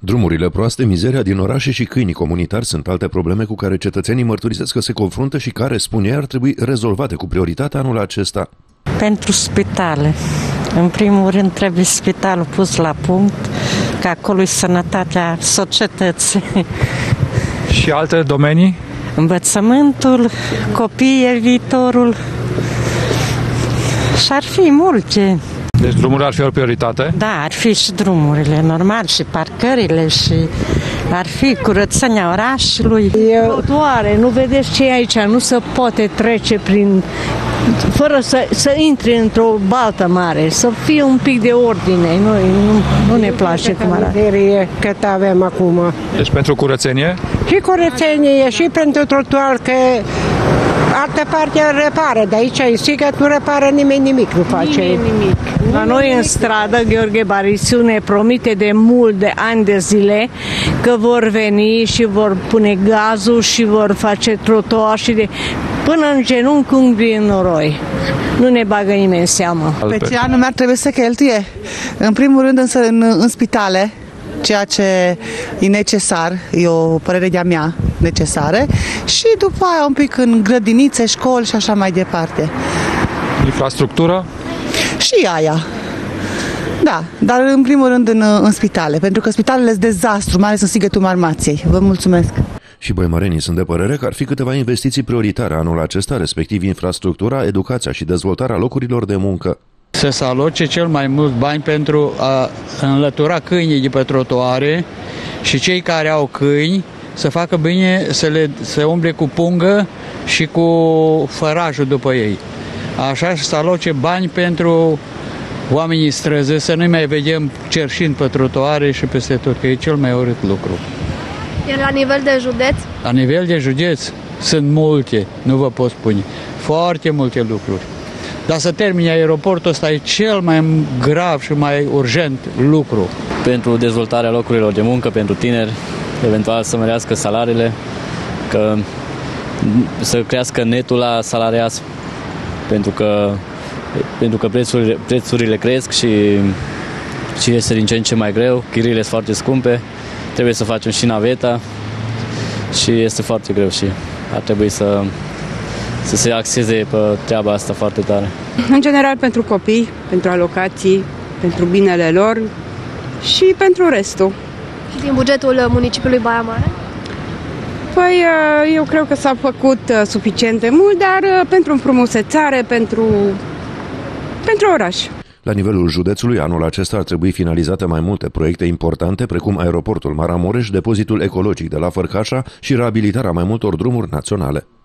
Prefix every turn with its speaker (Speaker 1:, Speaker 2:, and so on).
Speaker 1: Drumurile proaste, mizeria din orașe și câinii comunitari sunt alte probleme cu care cetățenii mărturisesc că se confruntă și care, spun ei, ar trebui rezolvate cu prioritate anul acesta.
Speaker 2: Pentru spitale. În primul rând trebuie spitalul pus la punct, că acolo e sănătatea societății.
Speaker 3: Și alte domenii?
Speaker 2: Învățământul, copiii, viitorul. Și ar fi multe.
Speaker 3: Deci drumurile ar fi o prioritate?
Speaker 2: Da, ar fi și drumurile, normal, și parcările, și ar fi curățenia orașului.
Speaker 4: Trotuare, nu vedeți ce e aici, nu se poate trece fără să intri într-o baltă mare, să fie un pic de ordine, nu ne place cum arată.
Speaker 5: Cât avem acum.
Speaker 3: Deci pentru curățenie?
Speaker 5: Și curățenie, și pentru trotuar, că altă parte repară, de aici în Sighet nu repară nimeni nimic, nu face.
Speaker 4: Nimic. La noi în stradă, Gheorghe Barisiu ne promite de ani de zile că vor veni și vor pune gazul și vor face trotuar și până în genunchi umbrii în noroi. Nu ne bagă nimeni în seamă.
Speaker 6: Pe ce anume ar trebui să cheltuie? În primul rând însă în spitale, ceea ce e necesar, e o părere de-a mea necesară, și după aia un pic în grădinițe, școli și așa mai departe.
Speaker 3: Infrastructură?
Speaker 6: Și aia. Da, dar în primul rând în spitale, pentru că spitalele sunt dezastru, mai ales în Sighetul Marmației. Vă mulțumesc!
Speaker 1: Și băimărenii sunt de părere că ar fi câteva investiții prioritare anul acesta, respectiv infrastructura, educația și dezvoltarea locurilor de muncă.
Speaker 7: Să se aloce cel mai mult bani pentru a înlătura câinii de pe trotuare și cei care au câini să facă bine să umble cu pungă și cu fărajul după ei. Așa, să aloce bani pentru oamenii străzi, să nu mai vedem cerșind pe trotuare și peste tot, că e cel mai urât lucru.
Speaker 8: Iar la nivel de județ?
Speaker 7: La nivel de județ sunt multe, nu vă pot spune, foarte multe lucruri. Dar să termine aeroportul ăsta e cel mai grav și mai urgent lucru.
Speaker 9: Pentru dezvoltarea locurilor de muncă, pentru tineri, eventual să mărească salariile, să crească netul la salariați, pentru că prețurile cresc și este din ce în ce mai greu, chiriile sunt foarte scumpe, trebuie să facem și naveta și este foarte greu și ar trebui să se axeze pe treaba asta foarte tare.
Speaker 10: În general pentru copii, pentru alocații, pentru binele lor și pentru restul.
Speaker 8: Și din bugetul municipiului Baia Mare?
Speaker 10: Păi eu cred că s-a făcut suficient de mult, dar pentru înfrumusețare, pentru oraș.
Speaker 1: La nivelul județului, anul acesta ar trebui finalizate mai multe proiecte importante, precum aeroportul Maramureș, depozitul ecologic de la Fărcașa și reabilitarea mai multor drumuri naționale.